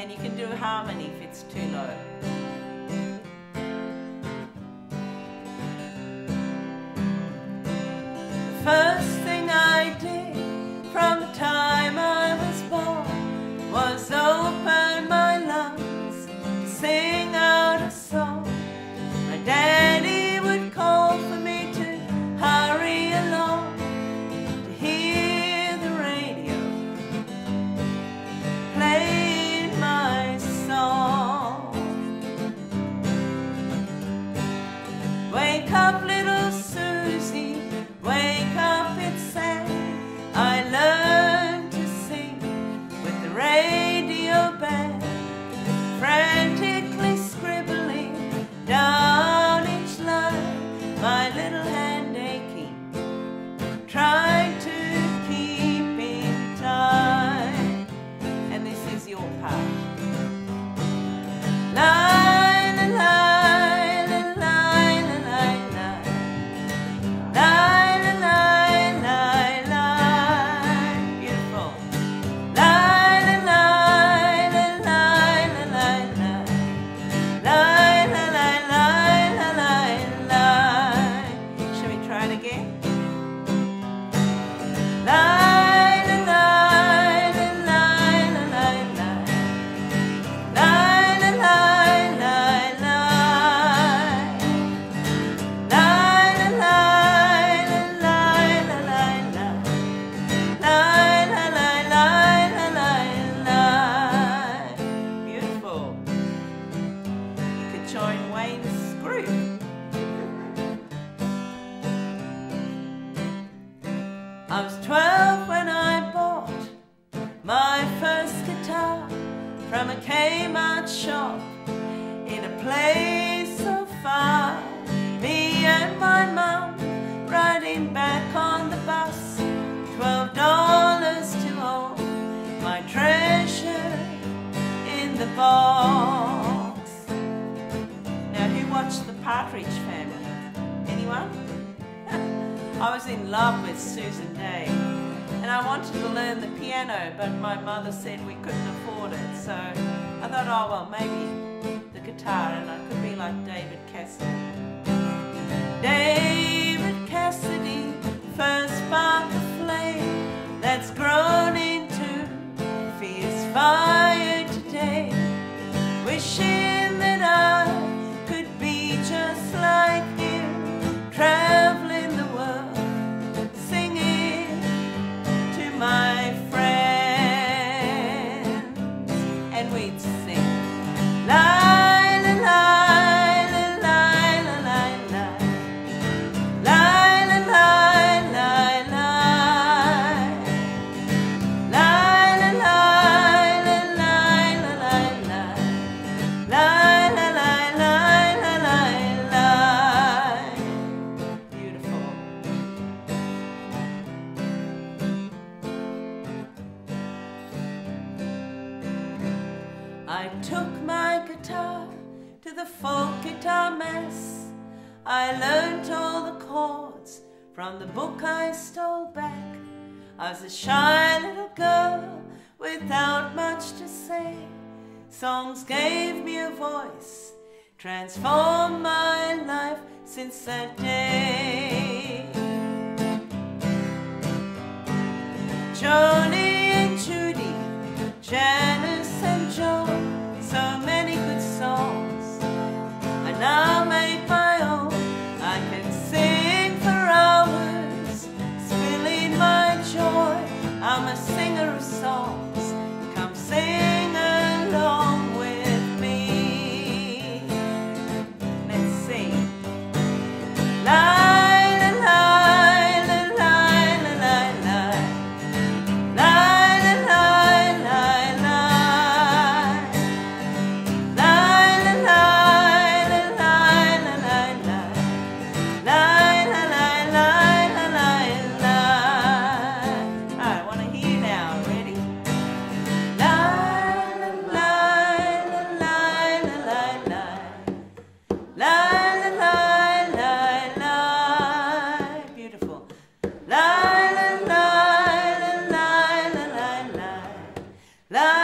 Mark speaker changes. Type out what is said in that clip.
Speaker 1: And you can do harmony if it's too low. The first thing I did from the time I was born was open my lungs to sing out a song. My daddy would call for me to hurry along to hear the radio playing my song. Wake up, little Susie, wake up, it's sad. I learned to sing with the radio band, frantically scribbling down each line, my little hand aching, trying to keep in time. And this is your part. Line, line, line, line, line, line, line, line, line, line. Beautiful. Line, line, line, line, line, line. Line, line, line, line, line. Shall we try it again? Line, line, line, line, line, line. Line, line, line, line. Line, line, line, line, line, line. Line, line, line, line, line. Beautiful. You could join Wayne's group. I was 12 when I bought my first guitar from a Kmart shop in a place so far. Me and my mum riding back on the bus, $12 to hold my treasure in the box. Now, who watched The Partridge Family? Anyone? I was in love with Susan Day, and I wanted to learn the piano, but my mother said we couldn't afford it, so I thought, oh well, maybe the guitar, and I could be like David Cassidy. David Cassidy, first spark of flame that's grown into fierce fire today, wishing that I could be just like him, traveling the world, singing to my friends, and we'd sing line, line, line, line, line, line, line, line, line, line, line, line, line, line, line, line, line, line, line. Beautiful. I took my guitar to the folk guitar mess. I learnt all the chords from the book I stole back. I was a shy little girl without much to say. Songs gave me a voice, transformed my life since that day. Joni and Judy, Janice and Joe, so many good songs I now make my own. I can sing for hours, spilling my joy. I'm a singer of songs, come sing along with me. Let's sing. Line, line, line, line, line, line, line, line, line, line. Line, line, line, line, line, line, line, line, line, line. I want to hear you now. Ready? Line, line, line, line, line, line, line, line, line. Beautiful. Line, line, line, line, line, line, line.